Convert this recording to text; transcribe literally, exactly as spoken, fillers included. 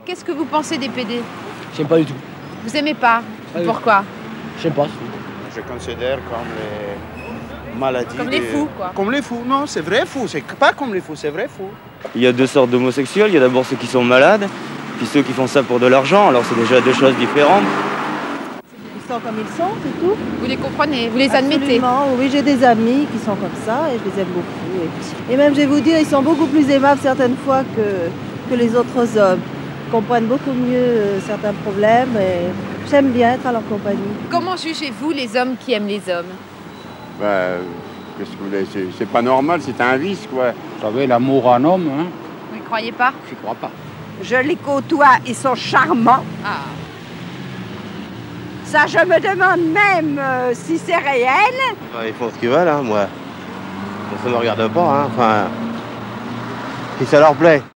Qu'est-ce que vous pensez des P D? J'aime pas du tout. Vous aimez pas? Ah oui. Pourquoi? Je sais pas. Je considère comme les maladies. Comme les des- fous, quoi. Comme les fous, non, c'est vrai fou. C'est pas comme les fous, c'est vrai fou. Il y a deux sortes d'homosexuels. Il y a d'abord ceux qui sont malades, puis ceux qui font ça pour de l'argent. Alors c'est déjà deux choses différentes. Ils sont comme ils sont, c'est tout. Vous les comprenez? Vous les admettez? Absolument. Oui, j'ai des amis qui sont comme ça et je les aime beaucoup. Et, et même, je vais vous dire, ils sont beaucoup plus aimables certaines fois que, que les autres hommes. Ils comprennent beaucoup mieux euh, certains problèmes et j'aime bien être à leur compagnie. Comment jugez-vous les hommes qui aiment les hommes? Bah, qu'est-ce que vous voulez, c'est, c'est pas normal, c'est un vice, quoi. Vous savez, l'amour en homme, hein, Vous ne croyez pas? j'y crois pas. Je les côtoie, ils sont charmants. Ah. Ça, je me demande même euh, si c'est réel. Ils font ce qu'ils veulent, hein, moi. Ça ne me regarde pas, hein. Enfin, si ça leur plaît.